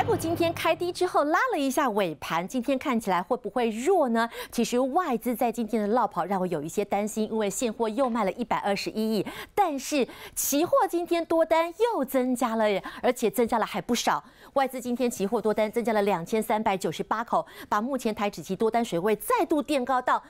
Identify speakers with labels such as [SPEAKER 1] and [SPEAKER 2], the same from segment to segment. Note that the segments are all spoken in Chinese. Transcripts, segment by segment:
[SPEAKER 1] 股今天开低之后拉了一下尾盘，今天看起来会不会弱呢？其实外资在今天的落跑让我有一些担心，因为现货又卖了121亿，但是期货今天多单又增加了，而且增加了还不少。外资今天期货多单增加了2398口，把目前台指期多单水位再度垫高到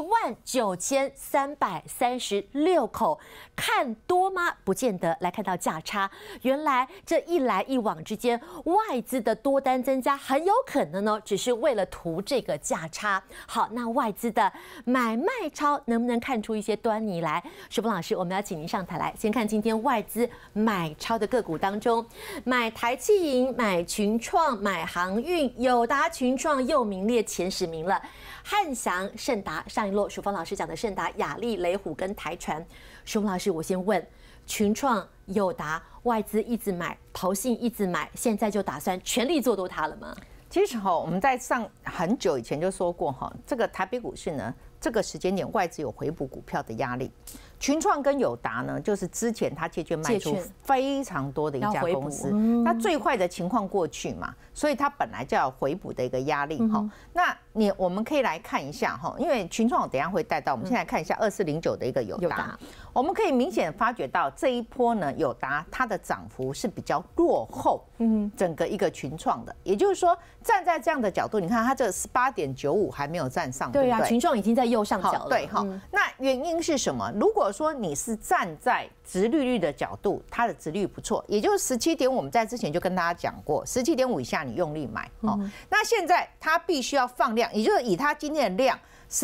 [SPEAKER 1] 19336口。看多吗？不见得。来看到价差，原来这一来一往之间，外资的多单增加很有可能呢，只是为了图这个价差。好，那外资的买卖超能不能看出一些端倪来？淑芬老师，我们要请您上台来，先看今天外资买超的个股当中，买台企银、买群创、买航运、友达、群创又名列前10名了。汉翔、盛达，上一落淑芬老师讲的盛达、亚力、雷虎跟台船。淑芬老师，我先问。群创、友达，外资一直买，投信一直买，现在就打算全力做多它了吗？
[SPEAKER 2] 其实我们在很久以前就说过这个台北股市呢，这个时间点外资有回补股票的压力。群创跟友达呢，就是之前他借券卖出非常多的一家公司，那最坏的情况过去嘛，所以它本来就要回补的一个压力那我们可以来看一下因为群创我等一下会带到，我们现在看一下2409的一个友达，我们可以明显发觉到这一波呢，友达它的涨幅是比较落后整个一个群创的，也就是说站在这样的角度，你看它这18.95还没有站上，
[SPEAKER 1] 对啊，群创已经在右上角了，
[SPEAKER 2] 对那原因是什么？如果说你是站在殖利率的角度，它的殖利率不错，也就是17.5，我们在之前就跟大家讲过，17.5以下你用力买那现在它必须要放量，也就是以它今天的量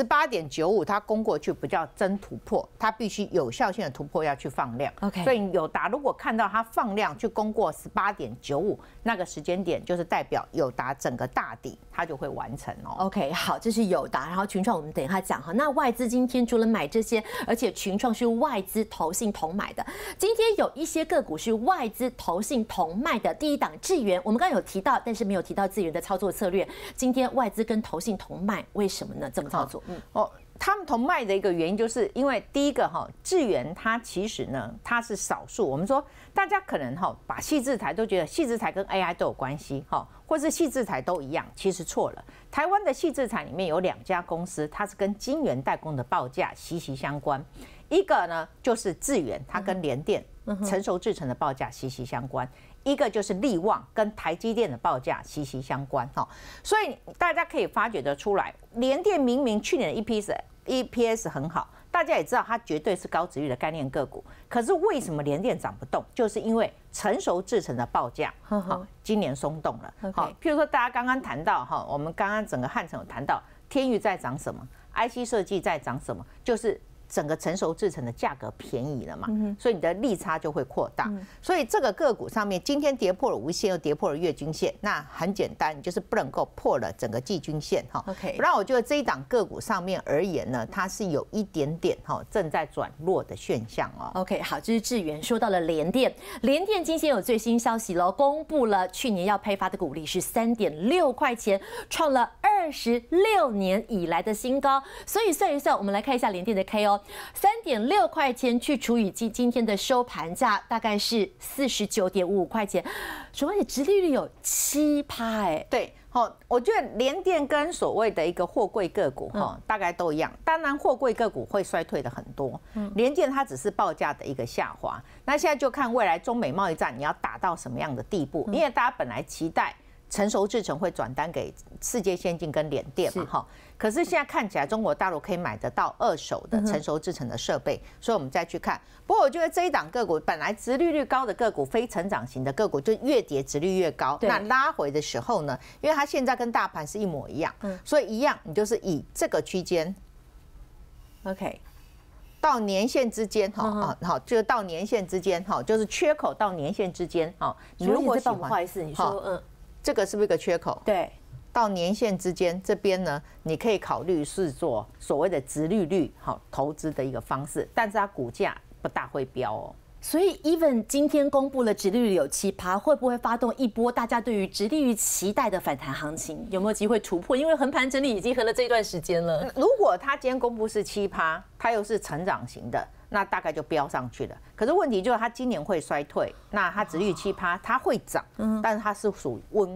[SPEAKER 2] 18.95，它攻过去不叫真突破，它必须有效性的突破要去放量。所以友达如果看到它放量去攻过18.95，那个时间点就是代表友达整个大底它就会完成
[SPEAKER 1] OK， 好，这是友达，然后群创我们等一下讲那外资今天除了买这些，而且群创是外资投信同买的，今天有一些个股是外资投信同卖的。第一档智原，我们刚刚有提到，但是没有提到智原的操作策略。今天外资跟投信同卖，为什么呢？这么操作？
[SPEAKER 2] 他们同卖的一个原因，就是因为第一个智原它其实呢，它是少数。我们说大家可能把矽智财都觉得矽智财跟 AI 都有关系或是矽智财都一样，其实错了。台湾的矽智财里面有2家公司，它是跟晶圆代工的报价息息相关。一个呢就是智原，它跟联电成熟制程的报价息息相关。一个就是力旺跟台积电的报价息息相关所以大家可以发觉得出来，联电明明去年的 EPS 很好，大家也知道它绝对是高殖利率的概念个股，可是为什么联电涨不动？就是因为成熟制程的报价今年松动了譬如说大家刚刚谈到我们刚刚整个汉城有谈到天钰在涨什么， IC 设计在涨什么，就是整个成熟制程的价格便宜了嘛，所以你的利差就会扩大。所以这个个股上面今天跌破了无线，又跌破了月均线，那很简单，你就是不能够破了整个季均线不然我觉得这一档个股上面而言呢，它是有一点点正在转弱的现象
[SPEAKER 1] OK， 好，这是智原。说到了联电，联电今天有最新消息了，公布了去年要配发的股利是3.6块钱，创了26年以来的新高。所以算一算，我们来看一下联电的 KO。3.6块钱去除以今天的收盘价，大概是49.55块钱，所以殖利率有7%
[SPEAKER 2] 对，我觉得联电跟所谓的一个货柜个股大概都一样。当然，货柜个股会衰退的很多，联电它只是报价的一个下滑。那现在就看未来中美贸易战你要打到什么样的地步，因为大家本来期待成熟制程会转单给世界先进跟联电嘛可是现在看起来中国大陆可以买得到2手的成熟制程的设备，所以我们再去看。不过我觉得这一档个股本来殖利率高的个股，非成长型的个股，就越跌殖利率越高。那拉回的时候呢，因为它现在跟大盘是一模一样，所以一样你就是以这个区间
[SPEAKER 1] ，OK。
[SPEAKER 2] 到年线之间就到年线之间就是缺口到年线之间
[SPEAKER 1] 你如果喜欢，不好意思，你说
[SPEAKER 2] 这个是不是一个缺口？
[SPEAKER 1] 对，
[SPEAKER 2] 到年线之间这边呢，你可以考虑是做所谓的殖利率投资的一个方式，但是它股价不大会飙
[SPEAKER 1] 所以 even 今天公布了殖利率有7%，会不会发动一波大家对于殖利率期待的反弹行情？有没有机会突破？因为横盘整理已经横了这一段时间了。
[SPEAKER 2] 如果它今天公布是7%，它又是成长型的，那大概就飙上去了。可是问题就是它今年会衰退，那它殖利率7%，它会涨，但是它是属于温股。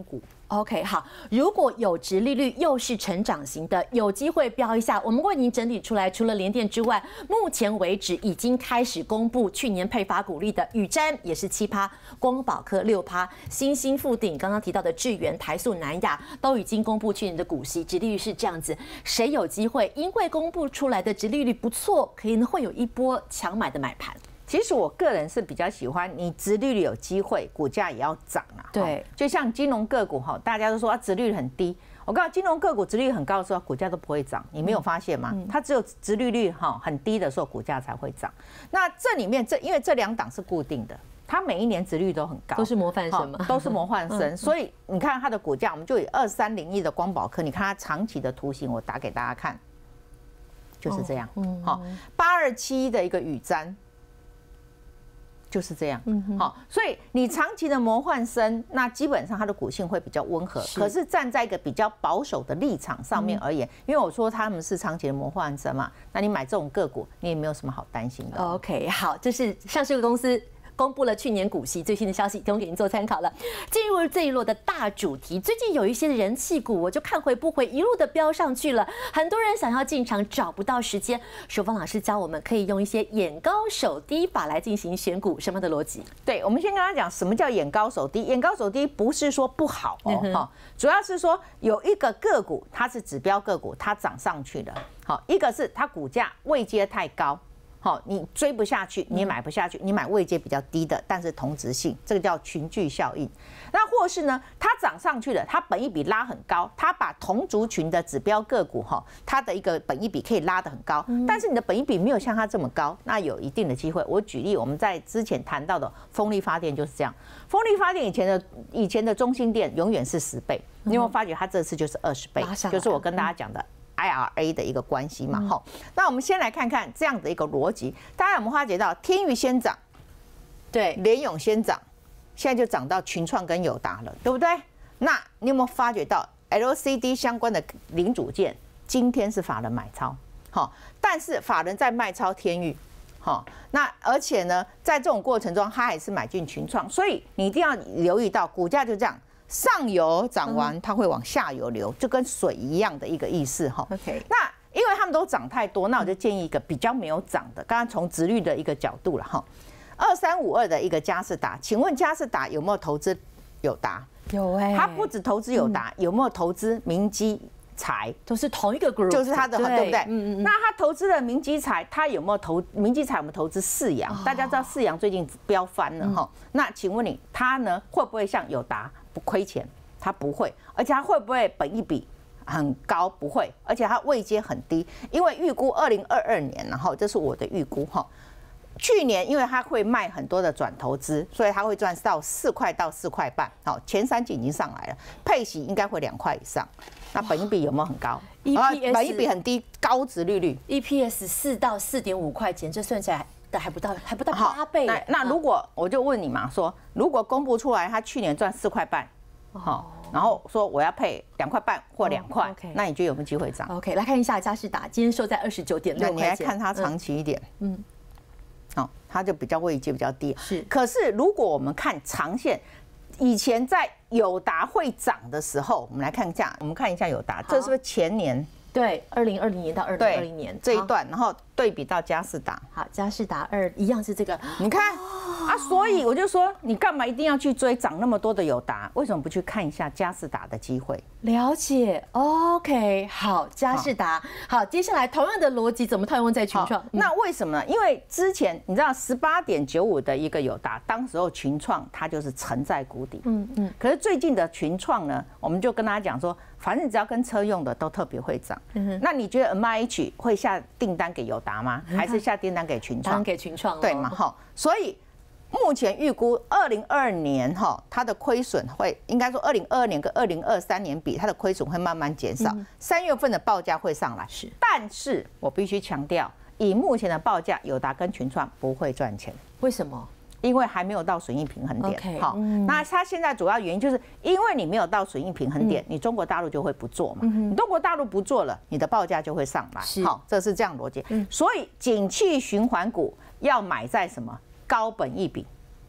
[SPEAKER 1] OK， 好，如果有殖利率又是成长型的，有机会飙一下。我们为您整理出来，除了联电之外，目前为止已经开始公布去年配发股利的宇瞻也是7%，光宝科6%，新兴富鼎刚刚提到的智原、台塑、南亚都已经公布去年的股息，殖利率是这样子。谁有机会？因为公布出来的殖利率不错，可能会有一波强买的买盘。
[SPEAKER 2] 其实我个人是比较喜欢你殖利率有机会，股价也要涨啊。
[SPEAKER 1] 对，
[SPEAKER 2] 就像金融个股哈，大家都说啊殖利率很低，我告诉你，金融个股殖利率很高的时候，股价都不会涨，你没有发现吗？它只有殖利率哈很低的时候，股价才会涨。那这里面因为这2档是固定的，它每一年殖利率都很高，
[SPEAKER 1] 都是模范生嘛，
[SPEAKER 2] 都是模范生。所以你看它的股价，我们就以2301的光宝科，你看它长期的图形，我打给大家看，就是这样。好，827的一个宇瞻。就是这样，好，所以你长期的模范生，那基本上它的股性会比较温和，可是站在一个比较保守的立场上面而言，因为我说他们是长期的模范生嘛，那你买这种个股，你也没有什么好担心的。
[SPEAKER 1] OK， 好，这是上市公司公布了去年股息最新的消息，提供给您做参考了。进入这一轮的大主题，最近有一些人气股，我就看回不回，一路的飙上去了。很多人想要进场，找不到时间。守芳老师教我们可以用一些眼高手低法来进行选股，什么样的逻辑？
[SPEAKER 2] 对，我们先跟他讲什么叫眼高手低。眼高手低不是说不好哦，主要是说有一个个股它是指标个股，它涨上去了。好，一个是它股价位阶太高。好，你追不下去，你也买不下去，你买位阶比较低的，但是同质性，这个叫群聚效应。那或是呢，它涨上去了，它本益比拉很高，它把同族群的指标个股它的一个本益比可以拉得很高，但是你的本益比没有像它这么高，那有一定的机会。我举例，我们在之前谈到的风力发电就是这样，风力发电以前的中兴电永远是10倍，你有没有发觉它这次就是20倍？就是我跟大家讲的。IRA 的一个关系嘛，那我们先来看看这样的一个逻辑，大家有没有发觉到天钰先涨，
[SPEAKER 1] 对，
[SPEAKER 2] 联咏先涨，现在就涨到群创跟友达了，对不对？那你有没有发觉到 LCD 相关的零组件今天是法人买超，但是法人在卖超天钰，那而且呢，在这种过程中，他还是买进群创，所以你一定要留意到股价就这样。上游涨完，它会往下游流，就跟水一样的一个意思哈。
[SPEAKER 1] OK，
[SPEAKER 2] 那因为他们都涨太多，那我就建议一个比较没有涨的，刚刚从殖率的一个角度了哈。2352的一个佳世达，请问佳世达有没有投资友达？
[SPEAKER 1] 有
[SPEAKER 2] 它不止投资友达，有没有投资明基材？
[SPEAKER 1] 都是同一个 group，
[SPEAKER 2] 就是它的，对不对？那他投资了明基材，他有没有明基材？有没有投资世阳？大家知道世阳最近飙翻了哈。那请问你，他呢会不会像友达？不亏钱，它不会，而且它会不会本益比很高？不会，而且它位阶很低，因为预估2022年，然后这是我的预估哈。去年因为它会卖很多的转投资，所以它会赚到4块到4块半，好，前3季已经上来了，配息应该会2块以上。那本益比有没有很高？本益比很低，高殖利率
[SPEAKER 1] ，EPS 4到4.5块钱，这算起来。还不到8倍。
[SPEAKER 2] 那如果我就问你嘛，说如果公布出来，他去年赚4块半，然后说我要配2块半或2块，那你觉得有没有机会涨
[SPEAKER 1] ？OK， 来看一下佳世达，今天收在29.6块钱。
[SPEAKER 2] 你来看它长期一点，它就比较位阶比较低。
[SPEAKER 1] 是，
[SPEAKER 2] 可是如果我们看长线，以前在友达会涨的时候，我们来看一下，友达，这是不是前年？
[SPEAKER 1] 对，2020年到2020年
[SPEAKER 2] 这一段，然后对比到佳世达，
[SPEAKER 1] 好，佳世达2一样是这个，
[SPEAKER 2] 你看啊，所以我就说，你干嘛一定要去追涨那么多的友达？为什么不去看一下佳世达的机会？
[SPEAKER 1] 了解 ，OK， 好，佳世达，好，接下来同样的逻辑怎么套用在群创？
[SPEAKER 2] 那为什么呢？因为之前你知道18.95的一个友达，当时候群创它就是沉在谷底，可是最近的群创呢，我们就跟大家讲说，反正只要跟车用的都特别会涨。那你觉得 MIH 会下订单给友达吗？还是下订单给群创？
[SPEAKER 1] 给群创，
[SPEAKER 2] 对嘛？哈，所以目前预估2022年它的亏损会，应该说2022年跟2023年比，它的亏损会慢慢减少。3月份的报价会上来，但是我必须强调，以目前的报价，友达跟群创不会赚钱。
[SPEAKER 1] 为什么？
[SPEAKER 2] 因为还没有到损益平衡点，好，那它现在主要原因就是因为你没有到损益平衡点，你中国大陆就会不做嘛，你中国大陆不做了，你的报价就会上来，好，这是这样逻辑。所以景气循环股要买在什么？高本益比。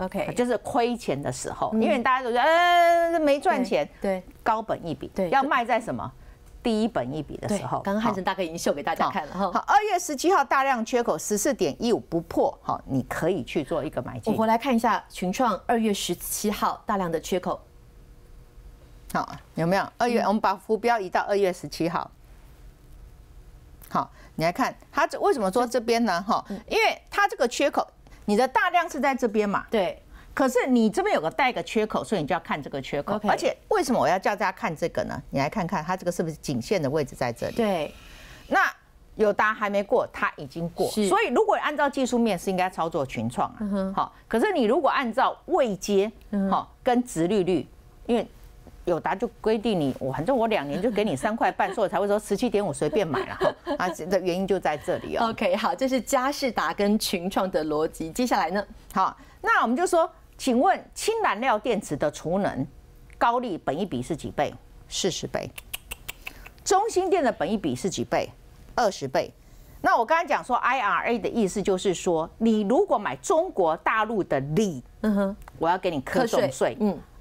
[SPEAKER 1] OK，
[SPEAKER 2] 就是亏钱的时候，因为大家都觉得没赚钱，
[SPEAKER 1] 对，
[SPEAKER 2] 高本益比，
[SPEAKER 1] 对，
[SPEAKER 2] 要卖在什么？低本益比的时候。
[SPEAKER 1] 刚刚汉城大哥已经秀给大家看了哈。
[SPEAKER 2] 好，2月17号大量缺口14.15不破，好，你可以去做一个买进。
[SPEAKER 1] 我回来看一下群创2月17号大量的缺口，
[SPEAKER 2] 好，有没有？2月我们把浮标移到2月17号。好，你来看它这为什么说这边呢？哈，因为它这个缺口，你的大量是在这边嘛？
[SPEAKER 1] 对。
[SPEAKER 2] 可是你这边有个带一个缺口，所以你就要看这个缺口。而且为什么我要叫大家看这个呢？你来看看它这个是不是颈线的位置在这里？
[SPEAKER 1] 对。
[SPEAKER 2] 那友达还没过，它已经过，所以如果按照技术面是应该操作群创啊。好，可是你如果按照位阶，好跟殖利率，因为友达就规定你，反正我2年就给你3块半，所以才会说17.5随便买了啊，的原因就在这里哦。
[SPEAKER 1] OK， 好，这是佳世达跟群创的逻辑。接下来呢？
[SPEAKER 2] 好，那我们就说，请问氢燃料电池的储能高利本益比是几倍？40倍。中兴电的本益比是几倍？20倍。那我刚才讲说 IRA 的意思就是说，你如果买中国大陆的锂，我要给你课重税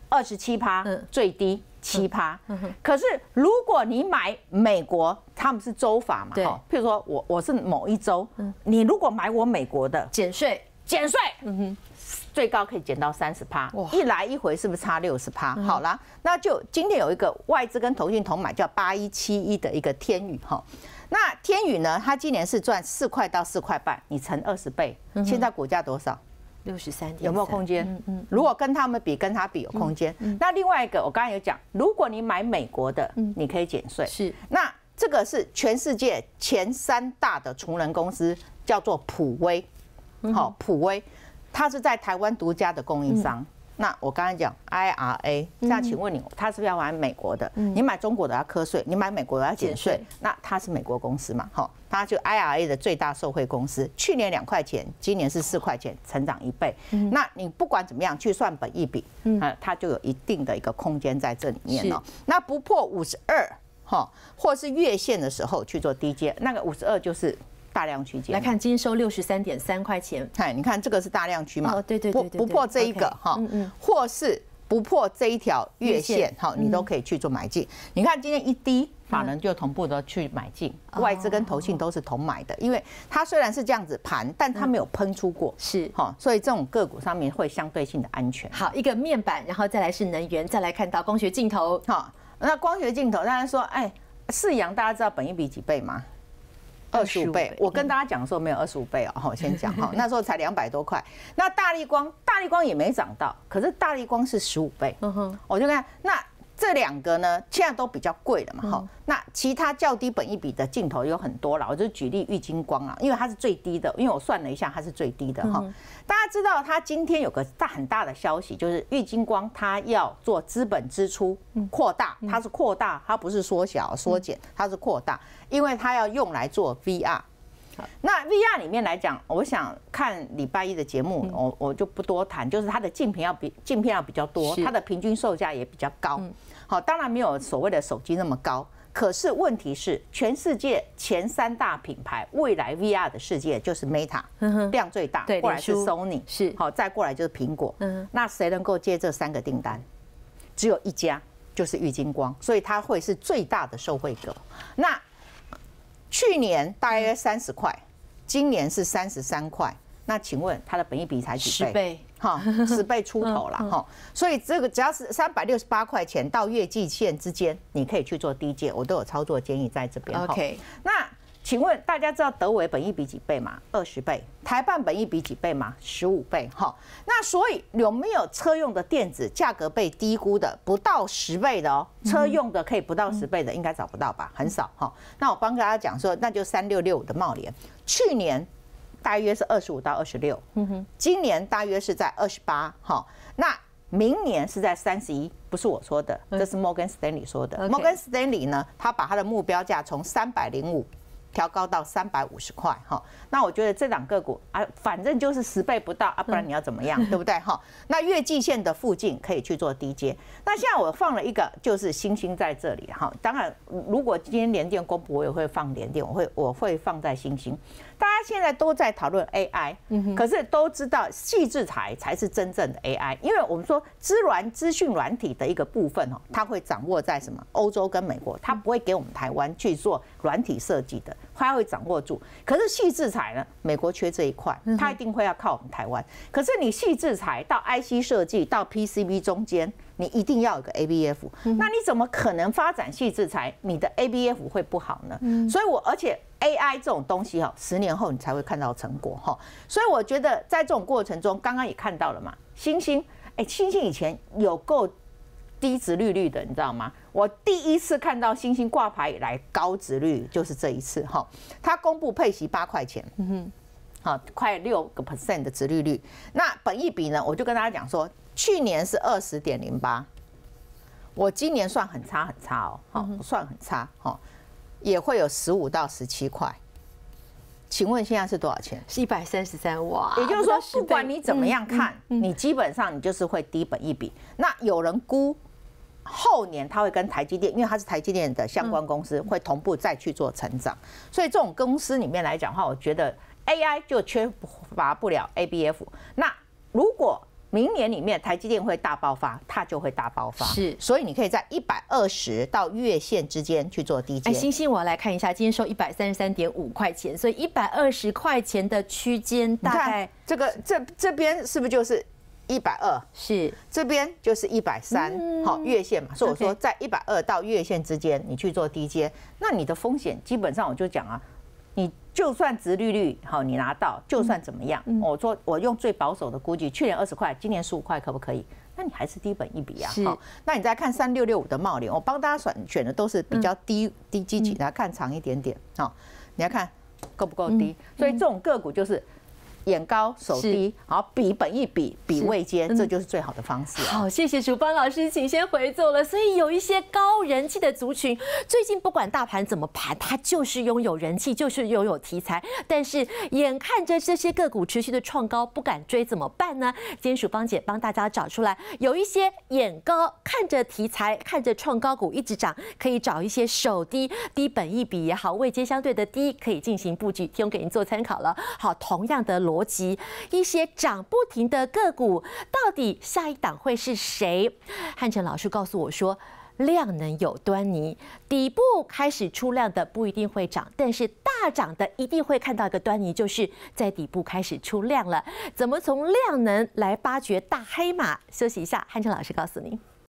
[SPEAKER 2] ，27%，最低7%。可是如果你买美国，他们是州法嘛，譬如说我是某一州，你如果买我美国的，
[SPEAKER 1] 减税，
[SPEAKER 2] 最高可以减到30%，一来一回是不是差60%？好啦，那就今天有一个外资跟投信同买叫8171的一个天宇哈，那天宇呢，它今年是赚4块到4块半，你乘20倍，现在股价多少
[SPEAKER 1] ？63.3，
[SPEAKER 2] 有没有空间？如果跟他们比，跟他比有空间。那另外一个，我刚才有讲，如果你买美国的，你可以减税。
[SPEAKER 1] 是，
[SPEAKER 2] 那这个是全世界前3大的储能公司，叫做普威，好，普威。它是在台湾独家的供应商。那我刚才讲 IRA， 这样请问你，它是不是要买美国的？你买中国的要课税，你买美国的要减税。那它是美国公司嘛？好，它就 IRA 的最大受惠公司。去年2块钱，今年是4块钱，成长1倍。那你不管怎么样去算本益比，它就有一定的一个空间在这里面哦。那不破52，或是月线的时候去做低阶，那个52就是大量区间。
[SPEAKER 1] 来看，今天收63.3块钱。
[SPEAKER 2] 嗨，你看这个是大量区嘛？
[SPEAKER 1] 哦，对，
[SPEAKER 2] 不破这一个哈，或是不破这一条月线，好，你都可以去做买进。你看今天一低，法人就同步的去买进，外资跟投信都是同买的，因为它虽然是这样子盘，但它没有喷出过，
[SPEAKER 1] 是
[SPEAKER 2] 哈，所以这种个股上面会相对性的安全。
[SPEAKER 1] 好，一个面板，然后再来是能源，再来看到光学镜头。
[SPEAKER 2] 好，那光学镜头，当然说，哎，世阳大家知道本益比几倍吗？25倍，我跟大家讲的时候没有25倍哦，我先讲哈，那时候才200多块。那大立光也没涨到，可是大立光是15倍，我就看那这2个呢，现在都比较贵了嘛，哈。那其他较低本益比的镜头有很多了，我就举例玉晶光啊，因为它是最低的，因为我算了一下，它是最低的哈。大家知道它今天有个很大的消息，就是玉晶光它要做资本支出扩大，它是扩大，它不是缩小缩减，它是扩大，因为它要用来做 VR。那 VR 里面来讲，我想看礼拜一的节目，我就不多谈，就是它的镜片要比较多，它的平均售价也比较高。好，当然没有所谓的手机那么高，可是问题是，全世界前3大品牌未来 VR 的世界就是 Meta， 量最大，过来是 Sony， 是好，再过来就是苹果。那谁能够接这3个订单？只有一家，就是玉晶光，所以它会是最大的受惠者。那去年大约30块，今年是33块。那请问它的本益比才几倍？10倍，哈，10倍出头了哈。所以这个只要是368块钱到月季线之间，你可以去做低阶，我都有操作建议在这边。
[SPEAKER 1] OK，
[SPEAKER 2] 那请问大家知道德微本益比几倍吗？20倍。台半本益比几倍吗？15倍。哈，那所以有没有车用的电子价格被低估的，不到10倍的哦？车用的可以不到10倍的，应该找不到吧？很少哈。那我帮大家讲说，那就3665的茂联，去年大约是25到26，今年大约是在28，哈，那明年是在31，不是我说的，这是摩根士丹利说的。摩根士丹利呢，他把他的目标价从305调高到350块，哈，那我觉得这档个股啊，反正就是10倍不到啊，不然你要怎么样，对不对？哈，那月季线的附近可以去做低阶。那现在我放了一个，就是星星在这里，哈，当然如果今天联电公布，我也会放联电，我会放在星星。 大家现在都在讨论 AI，可是都知道矽智财才是真正的 AI，因为我们说资讯软体的一个部分它会掌握在什么欧洲跟美国，它不会给我们台湾去做软体设计的，它会掌握住。可是矽智财呢，美国缺这一块，它一定会要靠我们台湾。可是你矽智财到 IC 设计到 PCB 中间，你一定要有个 ABF，那你怎么可能发展矽智财，你的 ABF 会不好呢？所以而且 AI 这种东西10年后你才会看到成果所以我觉得在这种过程中，刚刚也看到了嘛，星星以前有够低殖利率的，你知道吗？我第一次看到星星挂牌以来高殖利率就是这一次它公布配息8块钱，快6% 的殖利率。那本益比呢，我就跟大家讲说，去年是20.08，我今年算很差不算很差也会有15到17块。请问现在是多少钱？
[SPEAKER 1] 是133哇！
[SPEAKER 2] 也就是说，不管你怎么样看，你基本上你就是会低本益比。那有人估后年它会跟台积电，因为它是台积电的相关公司，会同步再去做成长。所以这种公司里面来讲的话，我觉得 AI 就缺乏不了 ABF。那如果明年里面台积电会大爆发，它就会大爆发。
[SPEAKER 1] 是，
[SPEAKER 2] 所以你可以在120到月线之间去做低阶。
[SPEAKER 1] 星星，我要来看一下，今天收133.5块钱，所以120块钱的区间大概
[SPEAKER 2] 这边是不是就是120？
[SPEAKER 1] 是，
[SPEAKER 2] 这边就是130，月线嘛。所以我说在120到月线之间，你去做低阶，那你的风险基本上我就讲啊，你就算殖利率你拿到，就算怎么样，我说我用最保守的估计，去年20块，今年15块，可不可以？那你还是低本益比啊。那你再看3665的茂联，我帮大家选的都是比较低基期，来看长一点点，你要看够不够低？所以这种个股就是眼高手低，好比本益比比位阶，这就是最好的方式。
[SPEAKER 1] 好，谢谢楚邦老师，请先回座了。所以有一些高人气的族群，最近不管大盘怎么盘，它就是拥有人气，就是拥有题材。但是眼看着这些个股持续的创高，不敢追怎么办呢？今天楚邦姐帮大家找出来，有一些眼高看着题材，看着创高股一直涨，可以找一些手低本益比也好，位阶相对的低，可以进行布局，提供给您做参考了。好，同样的逻辑，一些涨不停的个股，到底下一档会是谁？汉城老师告诉我说，量能有端倪，底部开始出量的不一定会涨，但是大涨的一定会看到一个端倪，就是在底部开始出量了。怎么从量能来发掘大黑马？休息一下，汉城老师告诉您。